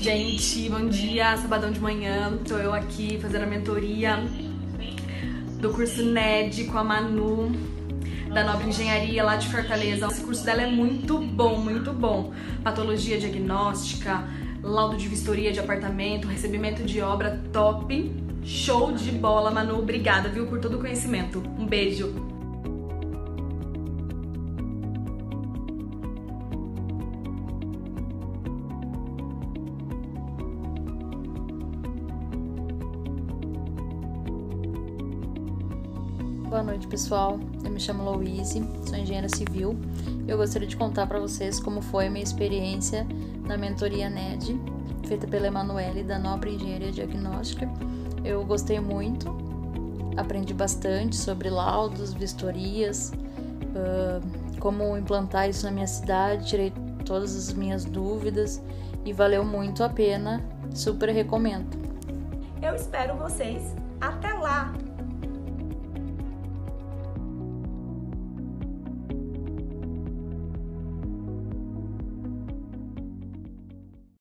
Gente, bom dia, sabadão de manhã, tô eu aqui fazendo a mentoria do curso NED com a Manu, da Nobre Engenharia lá de Fortaleza. Esse curso dela é muito bom, muito bom. Patologia diagnóstica, laudo de vistoria de apartamento, recebimento de obra top. Show de bola, Manu, obrigada, viu, por todo o conhecimento. Um beijo. Boa noite, pessoal. Eu me chamo Louise, sou engenheira civil. Eu gostaria de contar para vocês como foi a minha experiência na mentoria NED, feita pela Emanuele, da Nobre Engenharia Diagnóstica. Eu gostei muito, aprendi bastante sobre laudos, vistorias, como implantar isso na minha cidade, tirei todas as minhas dúvidas e valeu muito a pena, super recomendo. Eu espero vocês. Até lá!